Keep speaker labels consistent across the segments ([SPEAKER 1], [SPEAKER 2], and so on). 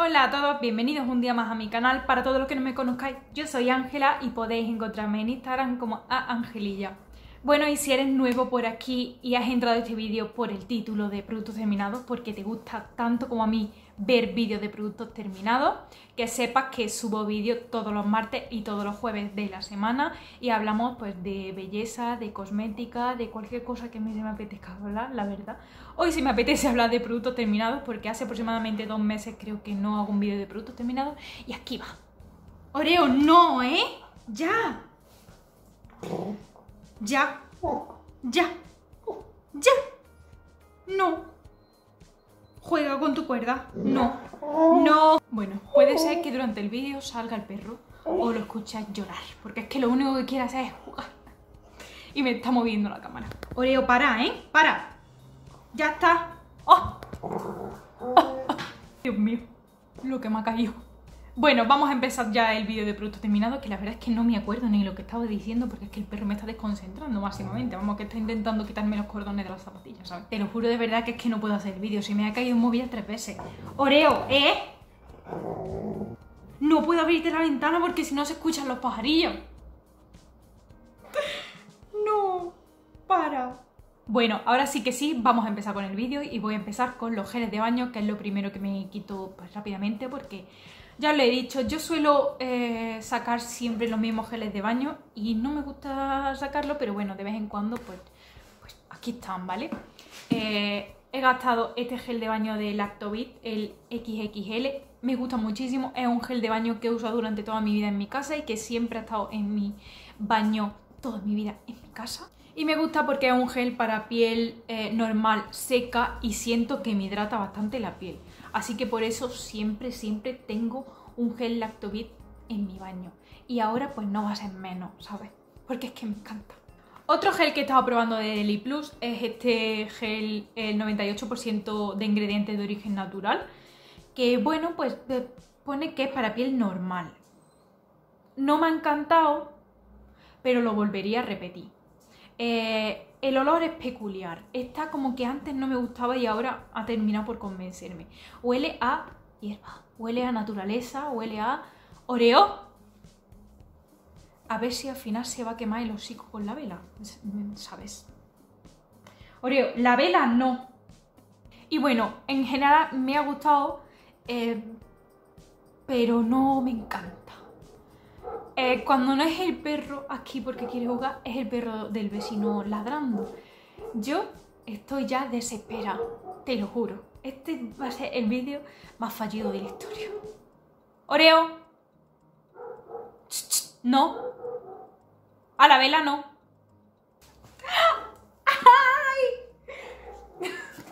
[SPEAKER 1] Hola a todos, bienvenidos un día más a mi canal. Para todos los que no me conozcáis, yo soy Ángela y podéis encontrarme en Instagram como @angelilla. Bueno, y si eres nuevo por aquí y has entrado a este vídeo por el título de productos terminados, porque te gusta tanto como a mí ver vídeos de productos terminados, que sepas que subo vídeos todos los martes y todos los jueves de la semana y hablamos pues de belleza, de cosmética, de cualquier cosa que a mí se me apetezca hablar, la verdad. Hoy sí me apetece hablar de productos terminados porque hace aproximadamente 2 meses creo que no hago un vídeo de productos terminados y aquí va. Oreo, no, ¿eh? ¡Ya! ¡Ya! ¡Ya! ¡Ya! ¡No! Juega con tu cuerda. ¡No! ¡No! Bueno, puede ser que durante el vídeo salga el perro o lo escuches llorar, porque es que lo único que quiere hacer es jugar. Y me está moviendo la cámara. Oreo, para, ¿eh? ¡Para! ¡Ya está! ¡Oh! ¡Oh! Dios mío, lo que me ha caído. Bueno, vamos a empezar ya el vídeo de productos terminados, que la verdad es que no me acuerdo ni lo que estaba diciendo porque es que el perro me está desconcentrando máximamente. Vamos, que está intentando quitarme los cordones de las zapatillas, ¿sabes? Te lo juro de verdad que es que no puedo hacer el vídeo, se me ha caído un móvil 3 veces. Oreo, ¿eh? No puedo abrirte la ventana porque si no se escuchan los pajarillos. No, para. Bueno, ahora sí que sí, vamos a empezar con el vídeo y voy a empezar con los geles de baño, que es lo primero que me quito pues, rápidamente porque... Ya os lo he dicho, yo suelo sacar siempre los mismos geles de baño y no me gusta sacarlo, pero bueno, de vez en cuando pues aquí están, ¿vale? He gastado este gel de baño de Lactobit, el XXL, me gusta muchísimo, es un gel de baño que he usado durante toda mi vida en mi casa y que siempre ha estado en mi baño toda mi vida en mi casa. Y me gusta porque es un gel para piel normal, seca y siento que me hidrata bastante la piel. Así que por eso siempre tengo un gel Lactobit en mi baño. Y ahora pues no va a ser menos, ¿sabes? Porque es que me encanta. Otro gel que he estado probando de Deli Plus es este gel, el 98% de ingredientes de origen natural. Que bueno, pues pone que es para piel normal. No me ha encantado, pero lo volvería a repetir. El olor es peculiar, está como que antes no me gustaba y ahora ha terminado por convencerme. Huele a hierba, huele a naturaleza, huele a Oreo. A ver si al final se va a quemar el hocico con la vela, ¿sabes? Oreo, la vela no. Y bueno, en general me ha gustado, pero no me encanta. Cuando no es el perro aquí porque quiere jugar, es el perro del vecino ladrando. Yo estoy ya desesperada, te lo juro. Este va a ser el vídeo más fallido de la historia. Oreo. No. A la vela no. ¡Ay!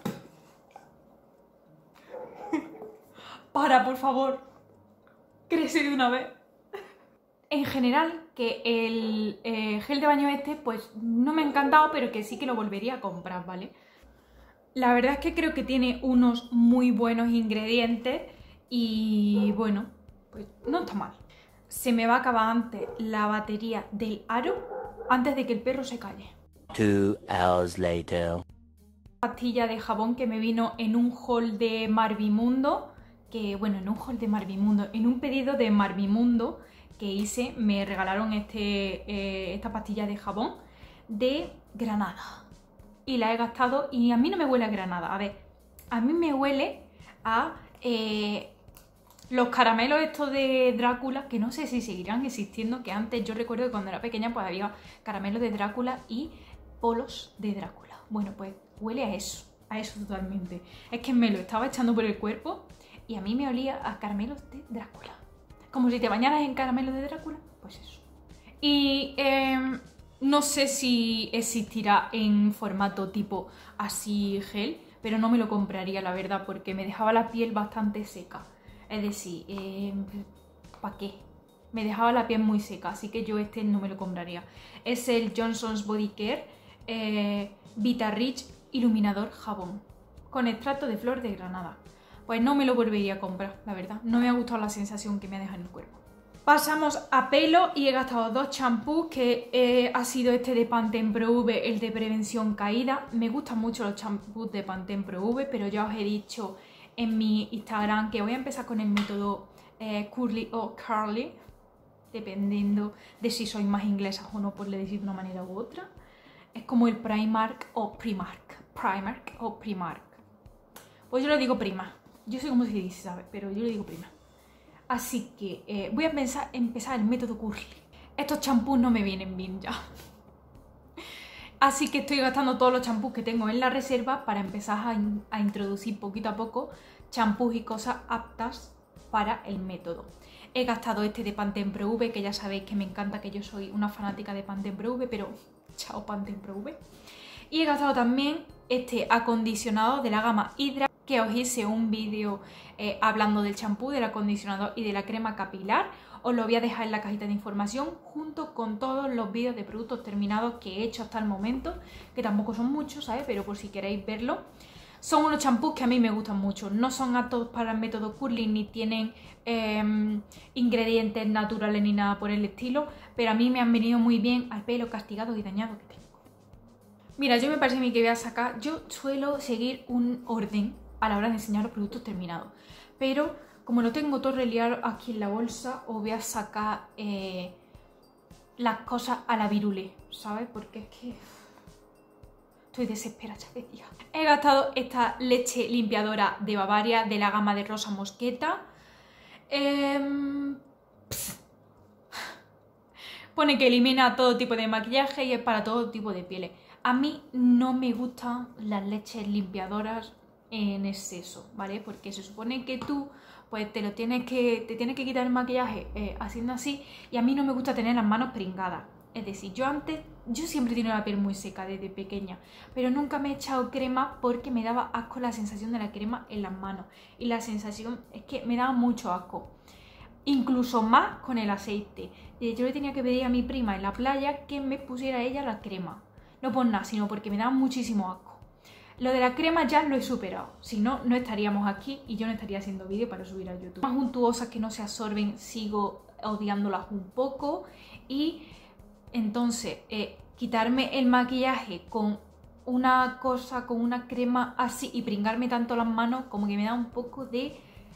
[SPEAKER 1] Para, por favor. Crece de una vez. En general, que el gel de baño este, pues no me ha encantado, pero que sí que lo volvería a comprar, ¿vale? La verdad es que creo que tiene unos muy buenos ingredientes y bueno, pues no está mal. Se me va a acabar antes la batería del aro antes de que el perro se calle.
[SPEAKER 2] 2 hours later.
[SPEAKER 1] Pastilla de jabón que me vino en un haul de Marvimundo, que bueno, en un haul de Marvimundo, en un pedido de Marvimundo que hice, me regalaron esta pastilla de jabón de granada. Y la he gastado y a mí no me huele a granada. A ver, a mí me huele a los caramelos estos de Drácula, que no sé si seguirán existiendo, que antes yo recuerdo que cuando era pequeña pues había caramelos de Drácula y polos de Drácula. Bueno, pues huele a eso totalmente. Es que me lo estaba echando por el cuerpo y a mí me olía a caramelos de Drácula. Como si te bañaras en caramelo de Drácula, pues eso. Y no sé si existirá en formato tipo así gel, pero no me lo compraría, la verdad, porque me dejaba la piel bastante seca. Es decir, ¿para qué? Me dejaba la piel muy seca, así que yo este no me lo compraría. Es el Johnson's Body Care Vita Rich Iluminador Jabón, con extracto de flor de granada. Pues no me lo volvería a comprar, la verdad. No me ha gustado la sensación que me ha dejado en el cuerpo. Pasamos a pelo y he gastado 2 champús, que ha sido este de Pantene Pro V, el de prevención caída. Me gustan mucho los champús de Pantene Pro V, pero ya os he dicho en mi Instagram que voy a empezar con el método curly o curly, dependiendo de si sois más inglesas o no, por le decir de una manera u otra. Es como el Primark o Primark. Primark o Primark. Pues yo le digo prima. Yo sé cómo se dice, ¿sabes? Pero yo le digo prima. Así que voy a empezar el método curly. Estos champús no me vienen bien ya. Así que estoy gastando todos los champús que tengo en la reserva para empezar a introducir poquito a poco champús y cosas aptas para el método. He gastado este de Pantene Pro V, que ya sabéis que me encanta, que yo soy una fanática de Pantene Pro V, pero chao Pantene Pro V. Y he gastado también este acondicionador de la gama Hydra, que os hice un vídeo hablando del champú, del acondicionador y de la crema capilar. Os lo voy a dejar en la cajita de información junto con todos los vídeos de productos terminados que he hecho hasta el momento, que tampoco son muchos, ¿sabes? Pero por si queréis verlo. Son unos champús que a mí me gustan mucho, no son aptos para el método curling ni tienen ingredientes naturales ni nada por el estilo, pero a mí me han venido muy bien al pelo castigado y dañado que tengo. Mira, yo me parece a mí que voy a sacar, yo suelo seguir un orden a la hora de enseñar los productos terminados, pero como lo tengo todo reliado aquí en la bolsa, os voy a sacar las cosas a la virule, ¿sabes? Porque es que estoy desesperada de día. He gastado esta leche limpiadora de Bavaria de la gama de Rosa Mosqueta. Pone que elimina todo tipo de maquillaje y es para todo tipo de pieles. A mí no me gustan las leches limpiadoras en exceso, ¿vale? Porque se supone que tú pues te tienes que quitar el maquillaje haciendo así, y a mí no me gusta tener las manos pringadas. Es decir, yo siempre he tenido la piel muy seca desde pequeña, pero nunca me he echado crema porque me daba asco la sensación de la crema en las manos. Y la sensación es que me daba mucho asco, incluso más con el aceite. Yo le tenía que pedir a mi prima en la playa que me pusiera ella la crema. No por nada, sino porque me daba muchísimo asco. Lo de la crema ya lo he superado, si no, no estaríamos aquí y yo no estaría haciendo vídeo para subir a YouTube. Más untuosas que no se absorben, sigo odiándolas un poco, y entonces quitarme el maquillaje con una cosa, con una crema así y pringarme tanto las manos, como que me da un poco de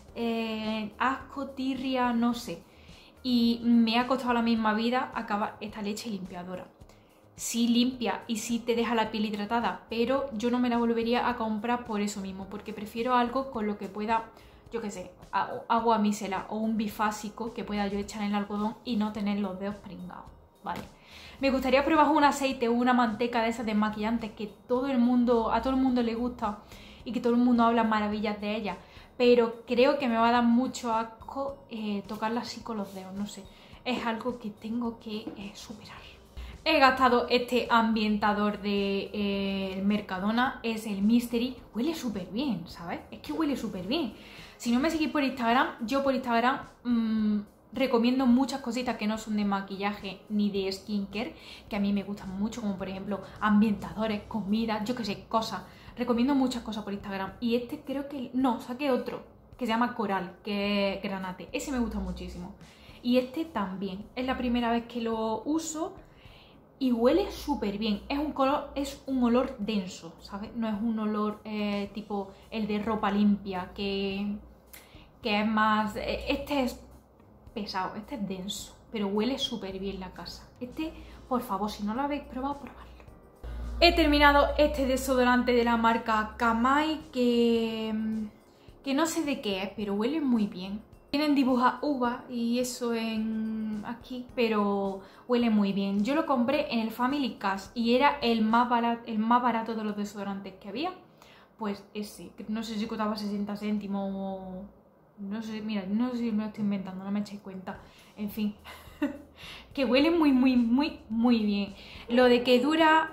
[SPEAKER 1] asco, tirria, no sé. Y me ha costado la misma vida acabar esta leche limpiadora. Sí limpia y sí te deja la piel hidratada, pero yo no me la volvería a comprar por eso mismo, porque prefiero algo con lo que pueda, yo qué sé, agua micelar o un bifásico que pueda yo echar en el algodón y no tener los dedos pringados, ¿vale? Me gustaría probar un aceite o una manteca de esas desmaquillantes que a todo el mundo le gusta y que todo el mundo habla maravillas de ellas, pero creo que me va a dar mucho asco tocarla así con los dedos, no sé, es algo que tengo que superar. He gastado este ambientador de Mercadona, es el Mystery. Huele súper bien, ¿sabes? Es que huele súper bien. Si no me seguís por Instagram, yo por Instagram recomiendo muchas cositas que no son de maquillaje ni de skincare, que a mí me gustan mucho, como por ejemplo ambientadores, comida, yo qué sé, cosas. Recomiendo muchas cosas por Instagram. Y este creo que... no, saqué otro, que se llama Coral, que es granate. Ese me gusta muchísimo. Y este también. Es la primera vez que lo uso. Y huele súper bien, es un olor denso, ¿sabes? No es un olor tipo el de ropa limpia, que es más... Este es pesado, este es denso, pero huele súper bien la casa. Este, por favor, si no lo habéis probado, probadlo. He terminado este desodorante de la marca Kamai, que no sé de qué es, pero huele muy bien. Tienen dibujadas uvas y eso aquí, pero huele muy bien. Yo lo compré en el Family Cash y era el más barato de los desodorantes que había. Pues ese, no sé si costaba 60 céntimos o... no sé, mira, no sé si me lo estoy inventando, no me echéis cuenta. En fin, que huele muy bien. Lo de que dura...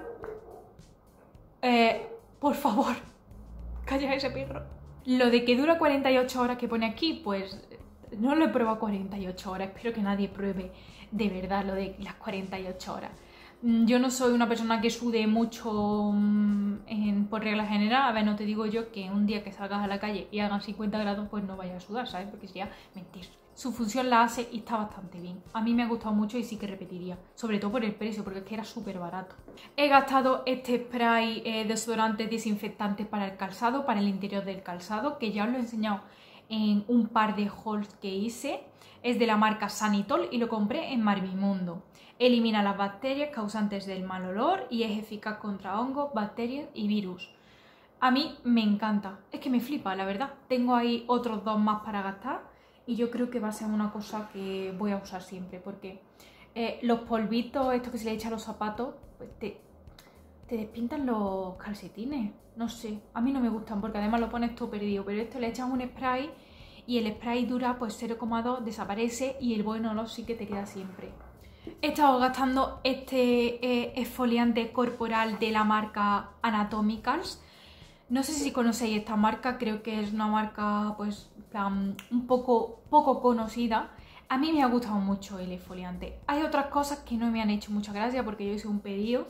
[SPEAKER 1] por favor, calla ese perro. Lo de que dura 48 horas que pone aquí, pues... no lo he probado 48 horas, espero que nadie pruebe de verdad lo de las 48 horas. Yo no soy una persona que sude mucho por regla general. A ver, no te digo yo que un día que salgas a la calle y hagan 50 grados, pues no vayas a sudar, ¿sabes? Porque sería mentir. su función la hace y está bastante bien. A mí me ha gustado mucho y sí que repetiría, sobre todo por el precio, porque es que era súper barato. He gastado este spray desodorante desinfectante para el calzado, para el interior del calzado, que ya os lo he enseñado en un par de hauls que hice. Es de la marca Sanitol y lo compré en Marvimundo. Elimina las bacterias causantes del mal olor y es eficaz contra hongos, bacterias y virus. A mí me encanta, es que me flipa, la verdad. Tengo ahí otros 2 más para gastar y yo creo que va a ser una cosa que voy a usar siempre, porque los polvitos, estos que se le echan a los zapatos, pues te despintan los calcetines. No sé, a mí no me gustan porque además lo pones todo perdido, pero esto le echas un spray y el spray dura pues 0,2, desaparece y el buen olor sí que te queda siempre. He estado gastando este exfoliante corporal de la marca Anatomicals. No sé si conocéis esta marca, creo que es una marca pues un poco conocida. A mí me ha gustado mucho el exfoliante. Hay otras cosas que no me han hecho mucha gracia porque yo hice un pedido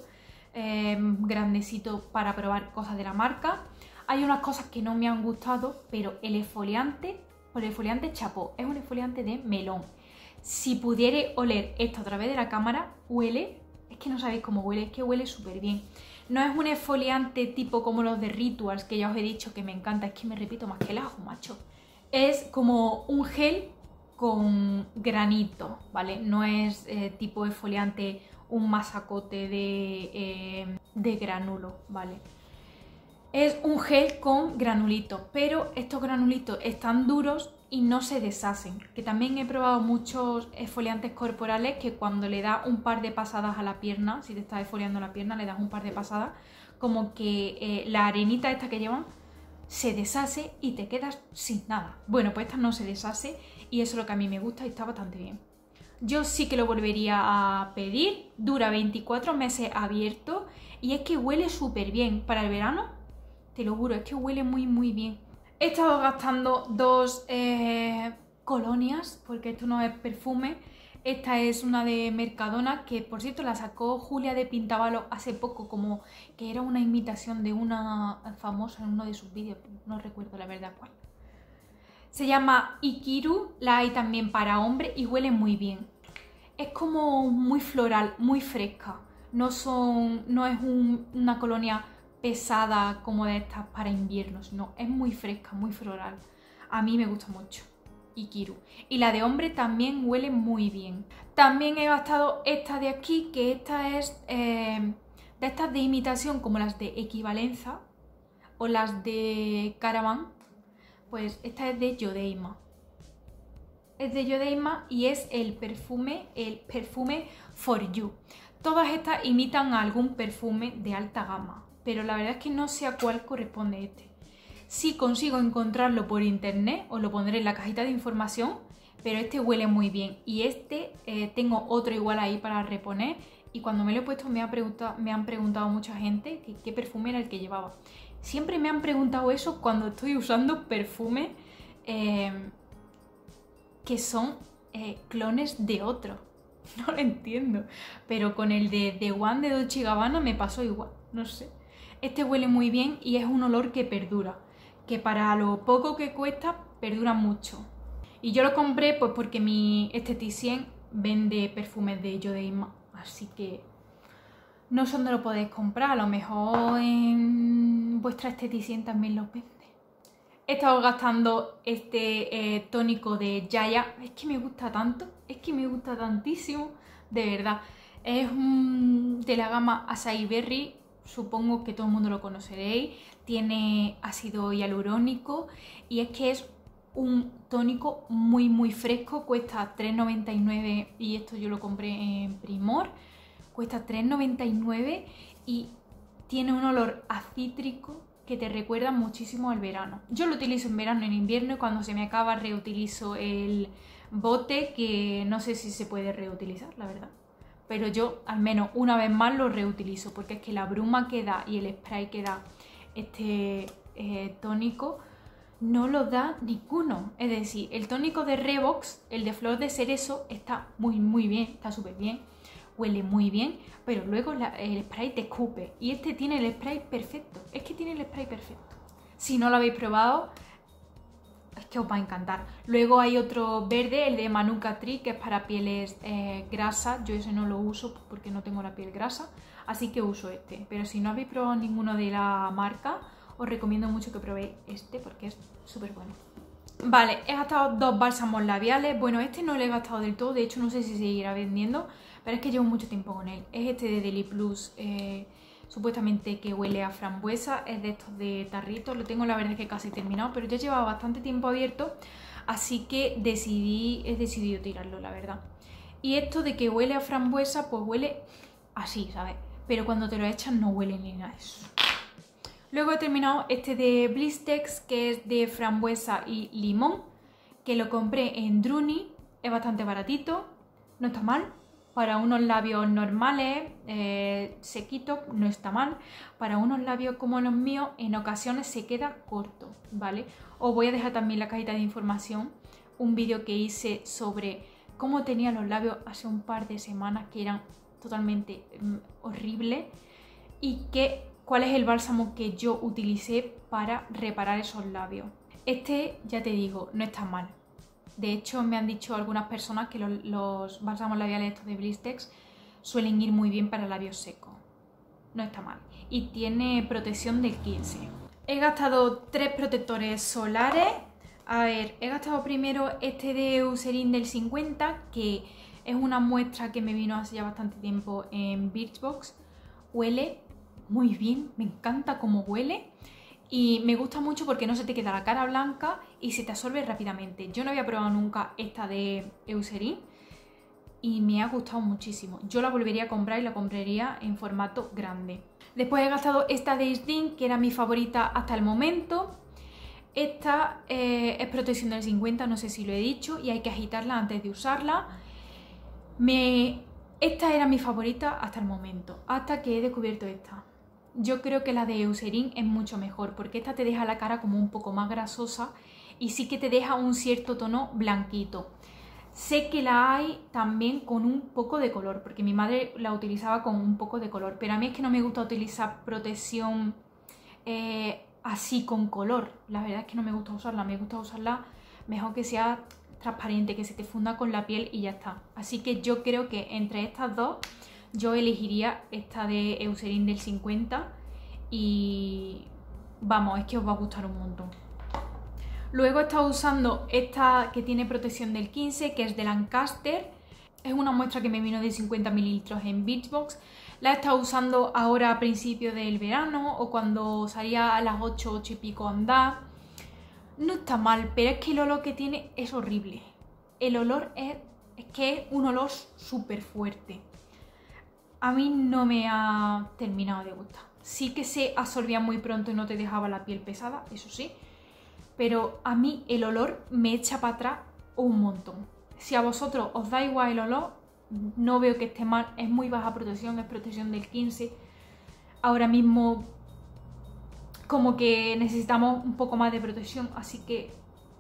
[SPEAKER 1] grandecito para probar cosas de la marca. Hay unas cosas que no me han gustado, pero el exfoliante chapó, es un exfoliante de melón. Si pudiera oler esto a través de la cámara, huele, es que no sabéis cómo huele, es que huele súper bien. No es un exfoliante tipo como los de Rituals, que ya os he dicho que me encanta, es que me repito más que el ajo, macho. Es como un gel con granito, ¿vale? No es tipo exfoliante, un masacote de granulo, ¿vale? Es un gel con granulitos, pero estos granulitos están duros y no se deshacen. Que también he probado muchos exfoliantes corporales que cuando le das un par de pasadas a la pierna, si te estás exfoliando la pierna, le das un par de pasadas, como que la arenita esta que llevan se deshace y te quedas sin nada. Bueno, pues esta no se deshace y eso es lo que a mí me gusta y está bastante bien. Yo sí que lo volvería a pedir, dura 24 meses abierto y es que huele súper bien para el verano. Te lo juro, es que huele muy bien. He estado gastando 2 colonias, porque esto no es perfume. Esta es una de Mercadona, que por cierto la sacó Julia de Pintavalo hace poco, como que era una imitación de una famosa en uno de sus vídeos. No recuerdo la verdad cuál. Se llama Ikiru, la hay también para hombre y huele muy bien. Es como muy floral, muy fresca. No es una colonia pesada como de estas para inviernos, no, es muy fresca, muy floral. A mí me gusta mucho Ikiru. Y la de hombre también huele muy bien. También he gastado esta de aquí, que esta es de estas de imitación como las de Equivalenza o las de Caravan. Pues esta es de Yodeima. Es de Yodeima y es el perfume For You. Todas estas imitan a algún perfume de alta gama, pero la verdad es que no sé a cuál corresponde este. Si consigo encontrarlo por internet, os lo pondré en la cajita de información, pero este huele muy bien. Y este tengo otro igual ahí para reponer y cuando me lo he puesto me han preguntado mucha gente qué perfume era el que llevaba. Siempre me han preguntado eso cuando estoy usando perfumes que son clones de otro. No lo entiendo, pero con el de The One de Dolce & Gabbana me pasó igual, no sé. Este huele muy bien y es un olor que perdura, que para lo poco que cuesta, perdura mucho. Y yo lo compré pues porque mi esteticien vende perfumes de Yodeima, así que no sé dónde lo podéis comprar, a lo mejor en vuestra esteticien también los vende. He estado gastando este tónico de Yaya, es que me gusta tanto, es que me gusta tantísimo, de verdad. Es de la gama Acai Berry, supongo que todo el mundo lo conoceréis, tiene ácido hialurónico y es que es un tónico muy fresco, cuesta 3,99 y esto yo lo compré en Primor, cuesta 3,99 y tiene un olor a cítrico que te recuerda muchísimo al verano. Yo lo utilizo en verano, en invierno y cuando se me acaba reutilizo el bote, que no sé si se puede reutilizar, la verdad. Pero yo al menos una vez más lo reutilizo porque es que la bruma que da y el spray que da este tónico no lo da ninguno. Es decir, el tónico de Revox, el de flor de cerezo, está muy bien, está súper bien. Huele muy bien, pero luego el spray te escupe y este tiene el spray perfecto, es que tiene el spray perfecto. Si no lo habéis probado, es que os va a encantar. Luego hay otro verde, el de Manuka Tree, que es para pieles grasas. Yo ese no lo uso porque no tengo la piel grasa, así que uso este. Pero si no habéis probado ninguno de la marca, os recomiendo mucho que probéis este porque es súper bueno. Vale, he gastado 2 bálsamos labiales. Bueno, este no lo he gastado del todo, de hecho no sé si seguirá vendiendo, pero es que llevo mucho tiempo con él. Es este de Deli Plus, supuestamente que huele a frambuesa, es de estos de tarritos. Lo tengo la verdad es que casi terminado, pero ya llevaba bastante tiempo abierto, así que he decidido tirarlo, la verdad. Y esto de que huele a frambuesa, pues huele así, ¿sabes? Pero cuando te lo echas no huele ni nada de eso. Luego he terminado este de Blistex, que es de frambuesa y limón, que lo compré en Druni, es bastante baratito, no está mal. Para unos labios normales, sequitos, no está mal. Para unos labios como los míos, en ocasiones se queda corto, ¿vale? Os voy a dejar también en la cajita de información un vídeo que hice sobre cómo tenía los labios hace un par de semanas, que eran totalmente horribles, y cuál es el bálsamo que yo utilicé para reparar esos labios. Este, ya te digo, no está mal. De hecho, me han dicho algunas personas que los bálsamos labiales estos de Blistex suelen ir muy bien para labios secos. No está mal. Y tiene protección del 15. He gastado 3 protectores solares. A ver, he gastado primero este de Eucerin del 50, que es una muestra que me vino hace ya bastante tiempo en Birchbox. Huele muy bien, me encanta cómo huele y me gusta mucho porque no se te queda la cara blanca y se te absorbe rápidamente. Yo no había probado nunca esta de Eucerin y me ha gustado muchísimo. Yo la volvería a comprar y la compraría en formato grande. Después he gastado esta de Isdin, que era mi favorita hasta el momento. Esta es protección del 50, no sé si lo he dicho, y hay que agitarla antes de usarla. Esta era mi favorita hasta el momento, hasta que he descubierto esta. Yo creo que la de Eucerin es mucho mejor porque esta te deja la cara como un poco más grasosa y sí que te deja un cierto tono blanquito. Sé que la hay también con un poco de color, porque mi madre la utilizaba con un poco de color, pero a mí es que no me gusta utilizar protección así con color. La verdad es que no me gusta usarla, me gusta usarla mejor que sea transparente, que se te funda con la piel y ya está. Así que yo creo que entre estas dos yo elegiría esta de Eucerin del 50 y vamos, es que os va a gustar un montón. Luego he estado usando esta que tiene protección del 15, que es de Lancaster. Es una muestra que me vino de 50 mililitros en Birchbox. La he estado usando ahora a principios del verano o cuando salía a las 8 y pico a andar. No está mal, pero es que el olor que tiene es horrible. El olor es que es un olor súper fuerte. A mí no me ha terminado de gustar. Sí que se absorbía muy pronto y no te dejaba la piel pesada, eso sí. Pero a mí el olor me echa para atrás un montón. Si a vosotros os da igual el olor, no veo que esté mal. Es muy baja protección, es protección del 15. Ahora mismo como que necesitamos un poco más de protección, así que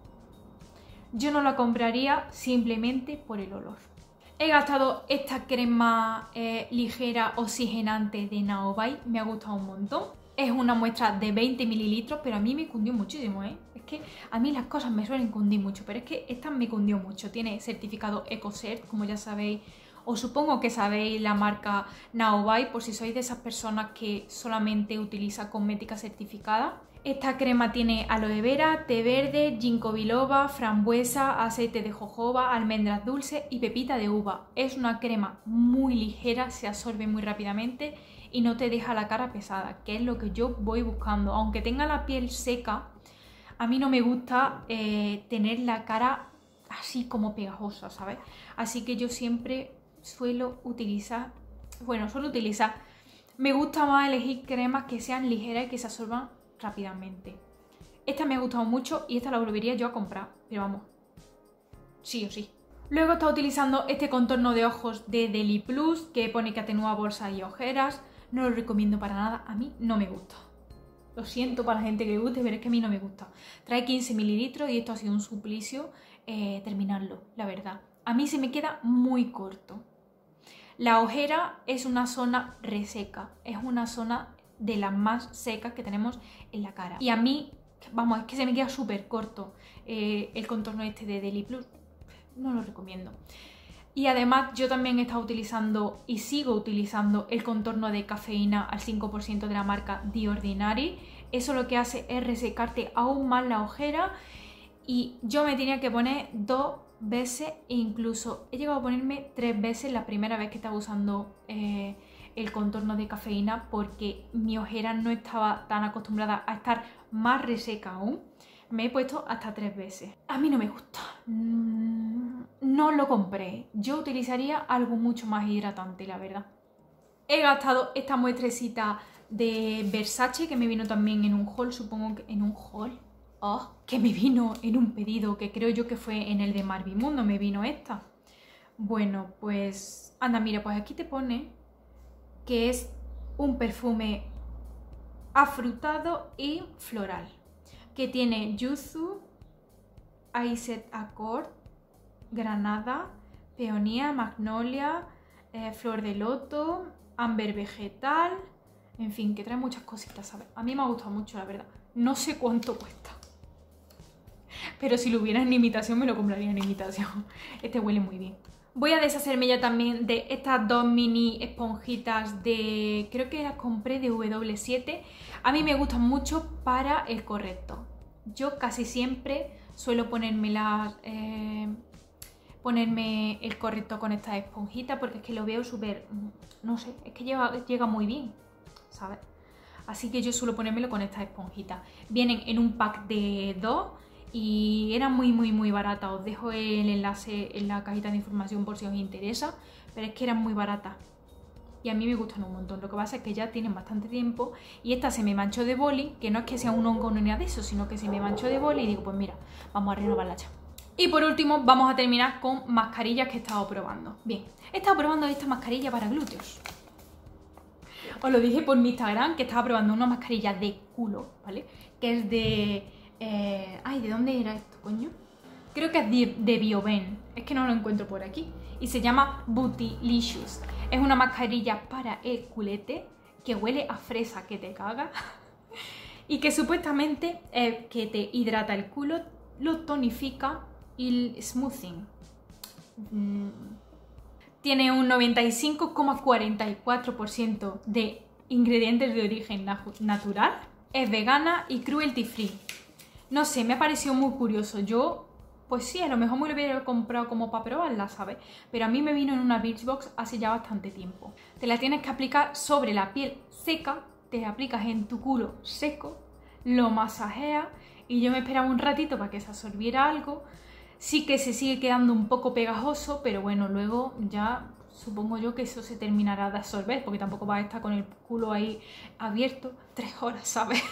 [SPEAKER 1] yo no la compraría simplemente por el olor. He gastado esta crema ligera oxigenante de Naobai, me ha gustado un montón. Es una muestra de 20 mililitros, pero a mí me cundió muchísimo, ¿eh? Es que a mí las cosas me suelen cundir mucho, pero es que esta me cundió mucho. Tiene certificado EcoCert, como ya sabéis, o supongo que sabéis la marca Naobai, por si sois de esas personas que solamente utiliza cosmética certificada. Esta crema tiene aloe vera, té verde, ginkgo biloba, frambuesa, aceite de jojoba, almendras dulces y pepita de uva. Es una crema muy ligera, se absorbe muy rápidamente y no te deja la cara pesada, que es lo que yo voy buscando. Aunque tenga la piel seca, a mí no me gusta tener la cara así como pegajosa, ¿sabes? Así que yo siempre suelo utilizar, me gusta más elegir cremas que sean ligeras y que se absorban rápidamente. Esta me ha gustado mucho y esta la volvería yo a comprar, pero vamos, sí o sí. Luego he estado utilizando este contorno de ojos de Deli Plus, que pone que atenúa bolsas y ojeras. No lo recomiendo para nada, a mí no me gusta. Lo siento para la gente que le guste, pero es que a mí no me gusta. Trae 15 mililitros y esto ha sido un suplicio terminarlo, la verdad. A mí se me queda muy corto. La ojera es una zona reseca, es una zona de las más secas que tenemos en la cara. Y a mí Vamos, es que se me queda súper corto el contorno este de Daily Plus. No lo recomiendo. Y además yo también he estado utilizando y sigo utilizando el contorno de cafeína al 5% de la marca The Ordinary. Eso lo que hace es resecarte aún más la ojera y yo me tenía que poner 2 veces e incluso he llegado a ponerme 3 veces la primera vez que estaba usando el contorno de cafeína porque mi ojera no estaba tan acostumbrada a estar más reseca aún. Me he puesto hasta 3 veces. A mí no me gusta. No lo compré. Yo utilizaría algo mucho más hidratante, la verdad. He gastado esta muestrecita de Versace que me vino también en un haul, supongo que en un haul. Oh, que me vino en un pedido, que creo yo que fue en el de Marvimundo, me vino esta. Bueno, pues... Anda, mira, pues aquí te pone que es un perfume afrutado y floral. Que tiene yuzu, Iced Accord, granada, peonía, magnolia, flor de loto, ámbar vegetal, en fin, que trae muchas cositas, ¿sabes? A mí me ha gustado mucho, la verdad. No sé cuánto cuesta, pero si lo hubiera en imitación me lo compraría en imitación. Este huele muy bien. Voy a deshacerme ya también de estas 2 mini esponjitas de... Creo que las compré de W7. A mí me gustan mucho para el corrector. Yo casi siempre suelo ponerme el corrector con estas esponjitas porque es que lo veo súper... No sé, es que llega muy bien, ¿sabes? Así que yo suelo ponérmelo con estas esponjitas. Vienen en un pack de 2 y eran muy baratas. Os dejo el enlace en la cajita de información por si os interesa, pero es que eran muy baratas y a mí me gustan un montón. Lo que pasa es que ya tienen bastante tiempo y esta se me manchó de boli, que no es que sea un hongo ni nada de eso, sino que se me manchó de boli y digo, pues mira, vamos a renovarla ya. Y por último vamos a terminar con mascarillas que he estado probando. Bien, he estado probando esta mascarilla para glúteos. Os lo dije por mi Instagram que estaba probando una mascarilla de culo, ¿vale? Que es de... Ay, ¿de dónde era esto, coño? Creo que es de Bioben, es que no lo encuentro por aquí. Y se llama Bootylicious. Es una mascarilla para el culete que huele a fresa que te caga. Y que supuestamente que te hidrata el culo, lo tonifica y el smoothing. Tiene un 95,44% de ingredientes de origen natural. Es vegana y cruelty free. No sé, me ha parecido muy curioso. Yo, pues sí, a lo mejor me lo hubiera comprado como para probarla, ¿sabes? Pero a mí me vino en una Birchbox hace ya bastante tiempo. Te la tienes que aplicar sobre la piel seca, te la aplicas en tu culo seco, lo masajeas y yo me esperaba un ratito para que se absorbiera algo. Sí que se sigue quedando un poco pegajoso, pero bueno, luego ya supongo yo que eso se terminará de absorber, porque tampoco vas a estar con el culo ahí abierto 3 horas, ¿sabes?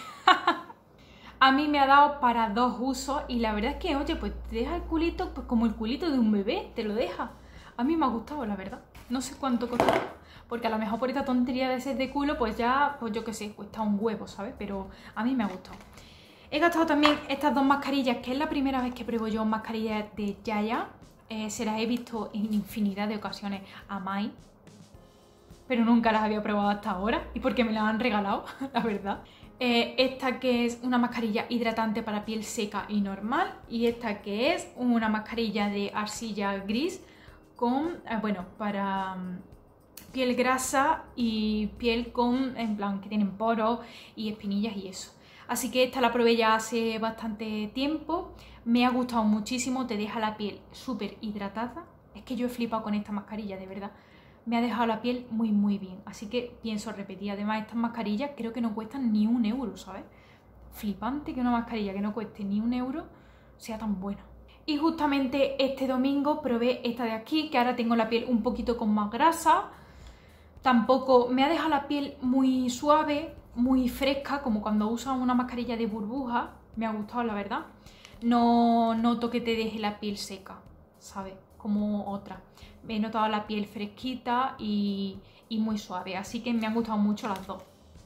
[SPEAKER 1] A mí me ha dado para 2 usos y la verdad es que, oye, pues te deja el culito pues como el culito de un bebé, te lo deja. A mí me ha gustado, la verdad. No sé cuánto costará, porque a lo mejor por esta tontería de ser de culo, pues ya, pues yo qué sé, cuesta un huevo, ¿sabes? Pero a mí me ha gustado. He gastado también estas 2 mascarillas, que es la primera vez que pruebo yo mascarillas de Yaya. Se las he visto en infinidad de ocasiones a Mai, pero nunca las había probado hasta ahora y porque me las han regalado, la verdad. Esta que es una mascarilla hidratante para piel seca y normal y esta que es una mascarilla de arcilla gris con, bueno, para piel grasa y piel con, en plan, que tienen poros y espinillas y eso. Así que esta la probé ya hace bastante tiempo, me ha gustado muchísimo, te deja la piel súper hidratada. Es que yo he flipado con esta mascarilla, de verdad. Me ha dejado la piel muy bien, así que pienso repetir. Además, estas mascarillas creo que no cuestan ni 1 euro, ¿sabes? Flipante que una mascarilla que no cueste ni 1 euro sea tan buena. Y justamente este domingo probé esta de aquí, que ahora tengo la piel un poquito con más grasa. Tampoco me ha dejado la piel muy suave, muy fresca, como cuando usas una mascarilla de burbuja. Me ha gustado, la verdad. No noto que te deje la piel seca, ¿sabes? Como otra. He notado la piel fresquita y muy suave, así que me han gustado mucho las 2.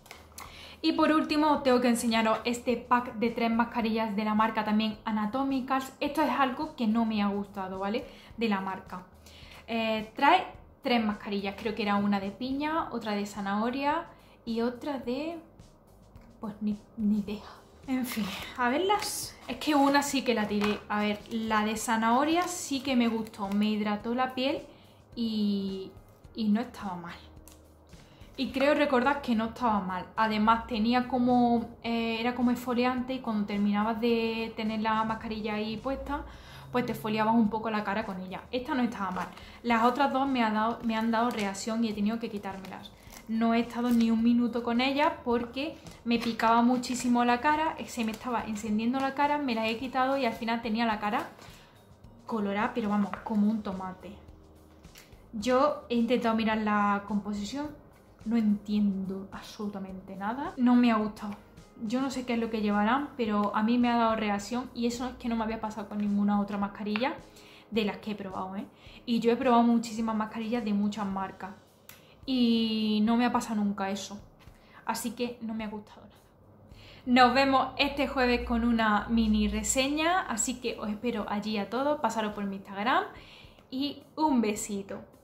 [SPEAKER 1] Y por último tengo que enseñaros este pack de 3 mascarillas de la marca también Anatomicals. Esto es algo que no me ha gustado, ¿vale? De la marca. Trae 3 mascarillas, creo que era una de piña, otra de zanahoria y otra de... pues ni idea. En fin, a verlas. Es que una sí que la tiré. A ver, la de zanahoria sí que me gustó. Me hidrató la piel y no estaba mal. Y creo recordar que no estaba mal. Además tenía como... era como exfoliante y cuando terminabas de tener la mascarilla ahí puesta, pues te exfoliabas un poco la cara con ella. Esta no estaba mal. Las otras dos me han dado reacción y he tenido que quitármelas. No he estado ni un minuto con ellas porque me picaba muchísimo la cara, se me estaba encendiendo la cara, me las he quitado y al final tenía la cara colorada, pero vamos, como un tomate. Yo he intentado mirar la composición, no entiendo absolutamente nada, no me ha gustado. Yo no sé qué es lo que llevarán, pero a mí me ha dado reacción y eso es que no me había pasado con ninguna otra mascarilla de las que he probado, ¿eh? Y yo he probado muchísimas mascarillas de muchas marcas y no me ha pasado nunca eso, así que no me ha gustado nada. Nos vemos este jueves con una mini reseña, así que os espero allí a todos, pasaros por mi Instagram y un besito.